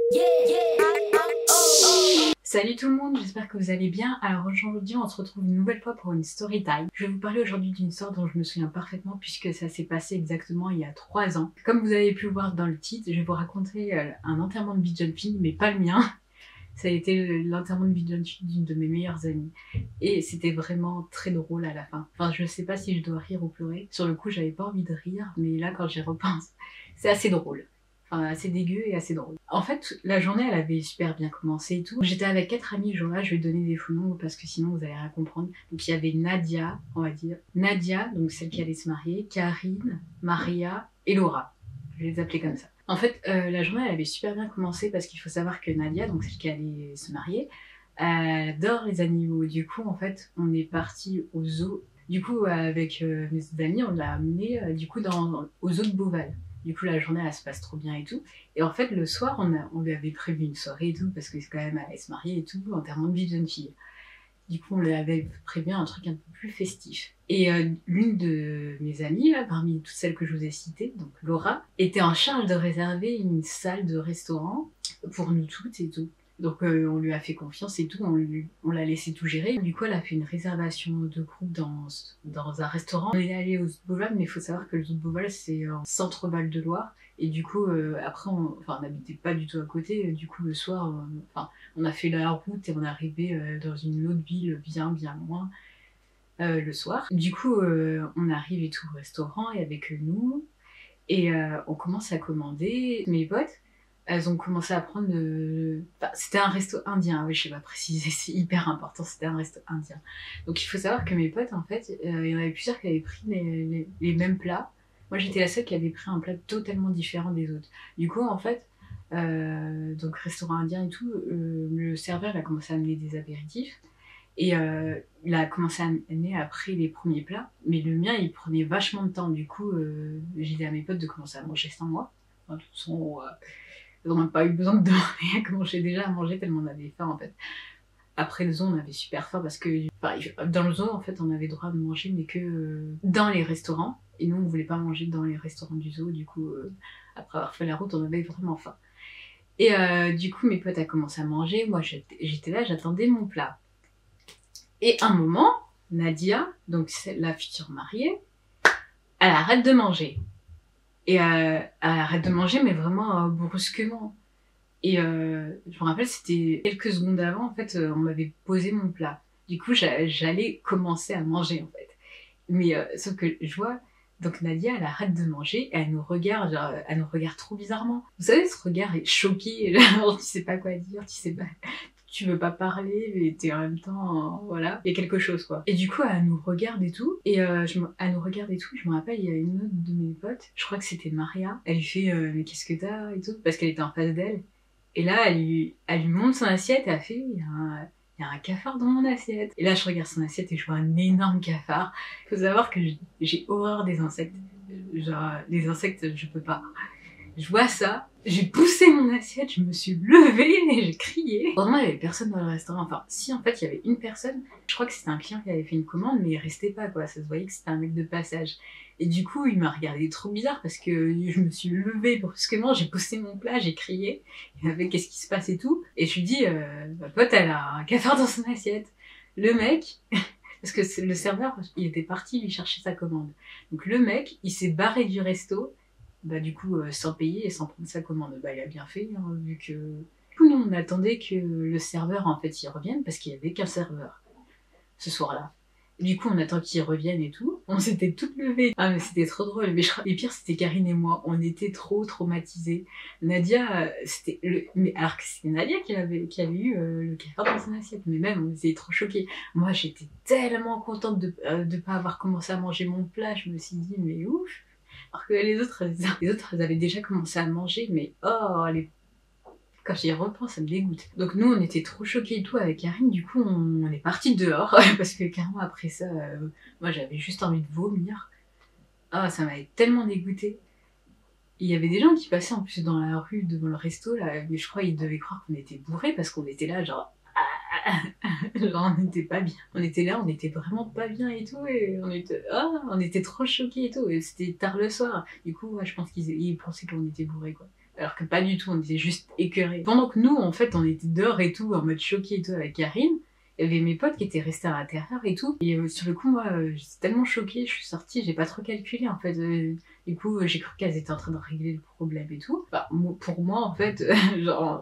Salut tout le monde, j'espère que vous allez bien. Alors aujourd'hui on se retrouve une nouvelle fois pour une story time. Je vais vous parler aujourd'hui d'une histoire dont je me souviens parfaitement puisque ça s'est passé exactement il y a 3 ans. Comme vous avez pu le voir dans le titre, je vais vous raconter un enterrement de vie de jeune fille, mais pas le mien. Ça a été l'enterrement de vie de jeune fille d'une de mes meilleures amies. Et c'était vraiment très drôle à la fin. Enfin je sais pas si je dois rire ou pleurer. Sur le coup j'avais pas envie de rire, mais là quand j'y repense, c'est assez drôle. Enfin, assez dégueu et assez drôle. En fait, la journée, elle avait super bien commencé et tout. J'étais avec 4 amis ce jour-là, je vais donner des faux noms parce que sinon vous allez rien comprendre. Donc il y avait Nadia, on va dire. Nadia, donc celle qui allait se marier, Karine, Maria et Laura. Je vais les appeler comme ça. En fait, la journée, elle avait super bien commencé parce qu'il faut savoir que Nadia, donc celle qui allait se marier, elle adore les animaux. Du coup, en fait, on est parti au zoo. Du coup, avec mes amis, on l'a amenée au zoo de Beauval. Du coup, la journée, elle se passe trop bien et tout. Et en fait, le soir, on lui avait prévu une soirée et tout, parce que c'est quand même, elle allait se marier et tout, enterrement de vie de jeune fille. Du coup, on lui avait prévu un truc un peu plus festif. Et l'une de mes amies, là, parmi toutes celles que je vous ai citées, donc Laura, était en charge de réserver une salle de restaurant pour nous toutes et tout. Donc on lui a fait confiance et tout, on l'a laissé tout gérer. Du coup, elle a fait une réservation de groupe dans un restaurant. On est allé au Zoo de Beauval, mais il faut savoir que le Zoo de Beauval, c'est en centre Val-de-Loire. Et du coup, après, on n'habitait pas du tout à côté. Du coup, le soir, on a fait la route et on est arrivé dans une autre ville bien loin le soir. Du coup, on arrive et tout au restaurant et avec nous. Et on commence à commander. Mes potes, elles ont commencé à prendre c'était un resto indien, oui, je sais pas préciser, c'est hyper important, c'était un resto indien. Donc il faut savoir que mes potes, en fait, il y en avait plusieurs qui avaient pris les mêmes plats. Moi j'étais la seule qui avait pris un plat totalement différent des autres. Du coup, en fait, donc restaurant indien et tout, le serveur il a commencé à amener des apéritifs. Et il a commencé à amener après les premiers plats, mais le mien il prenait vachement de temps. Du coup, j'ai dit à mes potes de commencer à manger sans moi. Enfin, de toute façon, on n'a pas eu besoin de demander à commencer déjà à manger tellement on avait faim en fait. Après le zoo, on avait super faim parce que dans le zoo, en fait, on avait le droit de manger mais que dans les restaurants. Et nous, on voulait pas manger dans les restaurants du zoo. Du coup, après avoir fait la route, on avait vraiment faim. Et du coup, mes potes ont commencé à manger. Moi, j'étais là, j'attendais mon plat. Et un moment, Nadia, donc la future mariée, elle arrête de manger. Et elle arrête de manger, mais vraiment brusquement. Et je me rappelle, c'était quelques secondes avant, en fait, on m'avait posé mon plat. Du coup, j'allais commencer à manger, en fait. Mais sauf que je vois, donc Nadia, elle arrête de manger, et elle nous regarde, genre, elle nous regarde trop bizarrement. Vous savez, ce regard est choqué, genre, tu sais pas quoi dire, tu veux pas parler, mais t'es en même temps, voilà, il y a quelque chose quoi. Et du coup, elle nous regarde et tout, et elle nous regarde et tout, je me rappelle, il y a une autre de mes potes, je crois que c'était Maria, elle lui fait mais qu'est-ce que t'as et tout, parce qu'elle était en face d'elle. Et là, elle lui montre son assiette, et elle fait, il y a un cafard dans mon assiette. Et là, je regarde son assiette et je vois un énorme cafard. Il faut savoir que j'ai horreur des insectes. Genre, les insectes, je peux pas. Je vois ça, j'ai poussé mon assiette, je me suis levée et j'ai crié. Heureusement, il y avait personne dans le restaurant. Enfin, si, en fait, il y avait une personne. Je crois que c'était un client qui avait fait une commande, mais il restait pas, quoi. Ça se voyait que c'était un mec de passage. Et du coup, il m'a regardé trop bizarre parce que je me suis levée brusquement, j'ai poussé mon plat, j'ai crié. Il m'a fait qu'est-ce qui se passe et tout. Et je lui dis, ma pote, elle a un cafard dans son assiette. Le mec, parce que le serveur, il était parti lui chercher sa commande. Donc le mec, il s'est barré du resto. Bah du coup sans payer et sans prendre sa commande. Bah il a bien fait hein, vu que... Du coup nous on attendait que le serveur en fait il revienne parce qu'il y avait qu'un serveur ce soir-là. Du coup on attend qu'il revienne et tout. On s'était toutes levées. Ah mais c'était trop drôle. Mais et pire c'était Karine et moi. On était trop traumatisés. Nadia c'était mais alors que c'était Nadia qui avait eu le cafard dans son assiette. Mais même on était trop choqués. Moi j'étais tellement contente de pas avoir commencé à manger mon plat. Je me suis dit mais ouf. Alors que les autres, elles avaient déjà commencé à manger, mais oh, quand j'y repense, ça me dégoûte. Donc nous, on était trop choqués et tout avec Karine, du coup, on est partis dehors, parce que carrément après ça, moi j'avais juste envie de vomir. Ah, ça m'avait tellement dégoûté. Il y avait des gens qui passaient en plus dans la rue devant le resto, là, mais je crois qu'ils devaient croire qu'on était bourrés, parce qu'on était là, genre... genre on n'était pas bien, on était là, on était vraiment pas bien et tout, et on était trop choqués et tout, et c'était tard le soir, du coup ouais, je pense qu'ils pensaient qu'on était bourrés quoi. Alors que pas du tout, on était juste écœurés. Pendant que nous, en fait, on était dehors et tout, en mode choqué et tout avec Karine, il y avait mes potes qui étaient restés à l'intérieur et tout. Et sur le coup, moi, j'étais tellement choquée, je suis sortie, j'ai pas trop calculé en fait. Du coup, j'ai cru qu'elles étaient en train de régler le problème et tout. Enfin, pour moi, en fait, genre,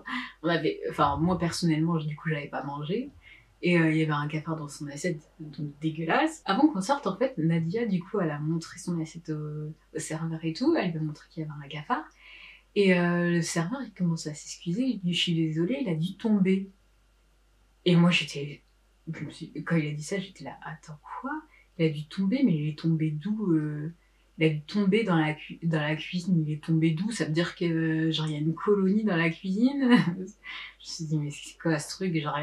moi personnellement, du coup, j'avais pas mangé. Et il y avait un cafard dans son assiette, donc dégueulasse. Avant qu'on sorte, en fait, Nadia, du coup, elle a montré son assiette au serveur et tout. Elle lui a montré qu'il y avait un cafard. Et le serveur, il commence à s'excuser. Il dit, je suis désolée, il a dû tomber. Et moi, quand il a dit ça, j'étais là, attends, quoi? Il a dû tomber, mais il est tombé d'où Il a dû tomber dans la cuisine. Il est tombé d'où? Ça veut dire que, genre, il y a une colonie dans la cuisine? Je me suis dit, mais c'est quoi ce truc? Genre,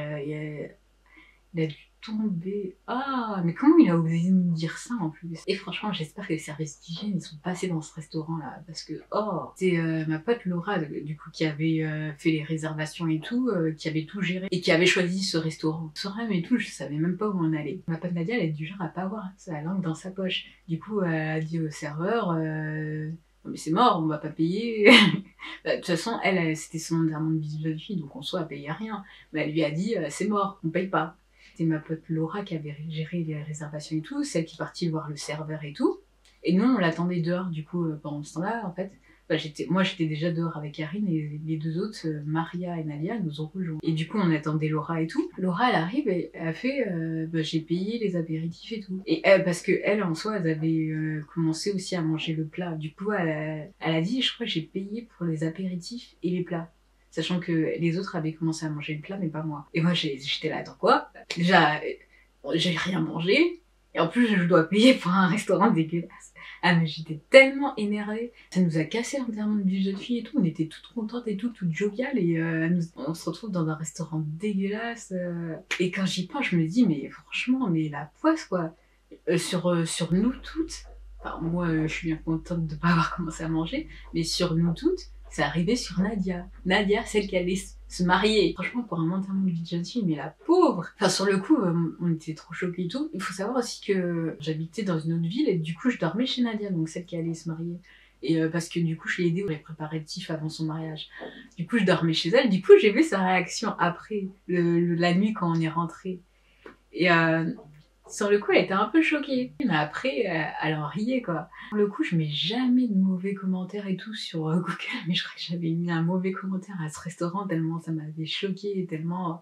il a dû tomber. Ah, mais comment il a osé nous dire ça en plus? Et franchement, j'espère que les services d'hygiène ils sont passés dans ce restaurant-là. Parce que, c'est ma pote Laura, du coup, qui avait fait les réservations et tout, qui avait tout géré et qui avait choisi ce restaurant. Soir même et tout, je savais même pas où on allait. Ma pote Nadia, elle est du genre à pas avoir sa langue dans sa poche. Du coup, elle a dit au serveur, non mais c'est mort, on va pas payer. De toute façon, c'était son enterrement de vie de fille, donc en soi, elle payait rien. Mais elle lui a dit, c'est mort, on paye pas. C'était ma pote Laura qui avait géré les réservations et tout, celle qui est partie voir le serveur et tout. Et nous, on l'attendait dehors, du coup, pendant ce temps-là, en fait. Moi, j'étais déjà dehors avec Karine et les deux autres, Maria et Nalia, nous ont rejoints. Et du coup, on attendait Laura et tout. Laura, elle arrive et elle a fait j'ai payé les apéritifs et tout. Et parce que elle, en soi, elle avait commencé aussi à manger le plat. Du coup, elle a dit, je crois que j'ai payé pour les apéritifs et les plats. Sachant que les autres avaient commencé à manger le plat, mais pas moi. Et moi, j'étais là, attends quoi? Déjà, j'ai rien mangé. Et en plus, je dois payer pour un restaurant dégueulasse. Ah, mais j'étais tellement énervée. Ça nous a cassé l'enterrement de vie de jeune fille et tout. On était toutes contentes et tout, toutes joviales. Et on se retrouve dans un restaurant dégueulasse. Et quand j'y pense, je me dis, mais franchement, mais la poisse, quoi. Sur nous toutes. Enfin, moi, je suis bien contente de pas avoir commencé à manger. Mais sur nous toutes, c'est arrivé sur Nadia. Nadia, celle qui allait se marier. Franchement, pour un enterrement de vie de jeune fille, mais la pauvre! Enfin, sur le coup, on était trop choqués et tout. Il faut savoir aussi que j'habitais dans une autre ville et du coup, je dormais chez Nadia, donc celle qui allait se marier. Et parce que du coup, je l'ai aidée pour les préparatifs avant son mariage. Du coup, je dormais chez elle. Du coup, j'ai vu sa réaction après, la nuit quand on est rentré. Et sur le coup, elle était un peu choquée. Mais après, elle en riait, quoi. Pour le coup, je mets jamais de mauvais commentaires et tout sur Google, mais je crois que j'avais mis un mauvais commentaire à ce restaurant tellement ça m'avait choquée, tellement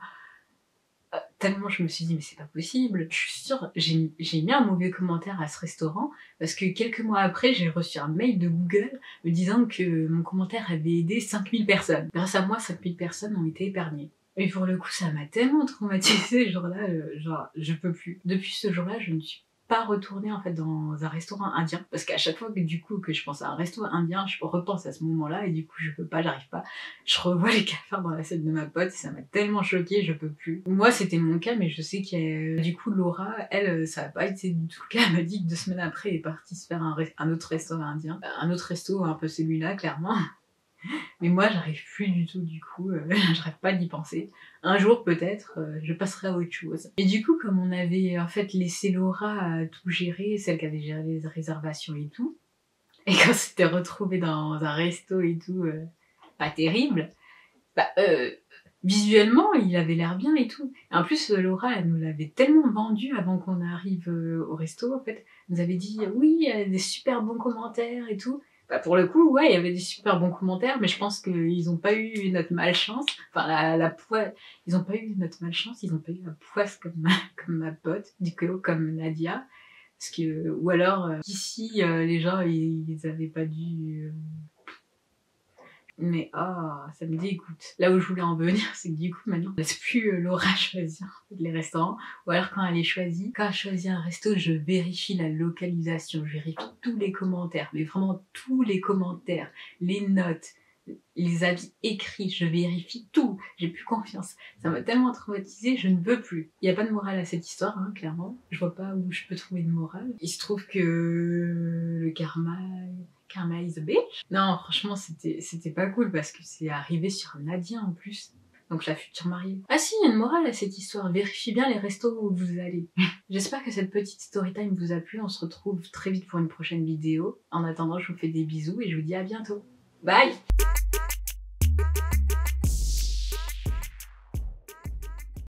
je me suis dit mais c'est pas possible. Je suis sûre, j'ai mis un mauvais commentaire à ce restaurant parce que quelques mois après, j'ai reçu un mail de Google me disant que mon commentaire avait aidé 5000 personnes. Grâce à moi, 5000 personnes ont été épargnées. Et pour le coup, ça m'a tellement traumatisée ce jour-là, je peux plus. Depuis ce jour-là, je ne suis pas retournée en fait dans un restaurant indien parce qu'à chaque fois que je pense à un resto indien, je repense à ce moment-là et du coup je peux pas, j'arrive pas. Je revois les cafards dans l'assiette de ma pote et ça m'a tellement choquée, je peux plus. Moi c'était mon cas, mais je sais que du coup Laura, elle, ça a pas été du tout le cas. Elle m'a dit que 2 semaines après elle est partie se faire un autre resto indien, un autre resto un peu celui-là clairement. Mais moi, j'arrive plus du tout, du coup, j'arrête pas d'y penser. Un jour, peut-être, je passerai à autre chose. Et du coup, comme on avait en fait laissé Laura tout gérer, celle qui avait géré les réservations et tout, et qu'on s'était retrouvés dans un resto et tout, pas terrible, visuellement, il avait l'air bien et tout. Et en plus, Laura, elle nous l'avait tellement vendu avant qu'on arrive au resto, en fait. Elle nous avait dit, oui, il y a des super bons commentaires et tout. Pour le coup, ouais, il y avait des super bons commentaires, mais je pense qu'ils ont pas eu notre malchance. Enfin, la poisse, ils ont pas eu notre malchance, ils ont pas eu la poisse comme ma pote, du coup, comme Nadia. Parce que, ou alors, ici, les gens, ils avaient pas dû... Mais ça me dégoûte. Là où je voulais en venir, c'est que du coup maintenant, je laisse plus Laura choisir les restaurants. Ou alors quand elle choisit un resto, je vérifie la localisation, je vérifie tous les commentaires, mais vraiment tous les commentaires, les notes, les avis écrits, je vérifie tout. J'ai plus confiance. Ça m'a tellement traumatisée, je ne veux plus. Il n'y a pas de morale à cette histoire, hein, clairement. Je vois pas où je peux trouver de morale. Il se trouve que le karma is a bitch. Non, franchement, c'était pas cool parce que c'est arrivé sur Nadia en plus. Donc la future mariée. Ah si, il y a une morale à cette histoire. Vérifiez bien les restos où vous allez. J'espère que cette petite story time vous a plu. On se retrouve très vite pour une prochaine vidéo. En attendant, je vous fais des bisous et je vous dis à bientôt. Bye!